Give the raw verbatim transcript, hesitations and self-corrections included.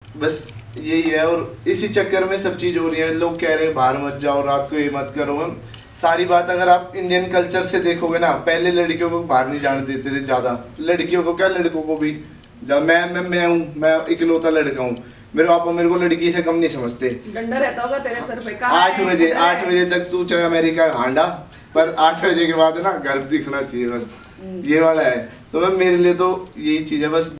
बस यही है। और इसी चक्कर में सब चीज़ हो रही है। लोग कह रहे हैं बाहर मत जाओ, रात को ये मत करो। मैम सारी बात अगर आप इंडियन कल्चर से देखोगे ना, पहले लड़कियों को बाहर नहीं जाने देते थे ज़्यादा, लड़कियों को क्या लड़कों को भी। जब मैं मैं मैं हूँ, मैं इकलौता लड़का हूँ, मेरे पापा मेरे को लड़की से कम नहीं समझते। डंडा रहता होगा तेरे सर पे। आठ बजे आठ बजे तक तू चाहे अमेरिका हांडा, पर आठ बजे के बाद ना घर दिखना चाहिए बस, ये वाला है। तो मैम मेरे लिए तो यही चीज़ है बस।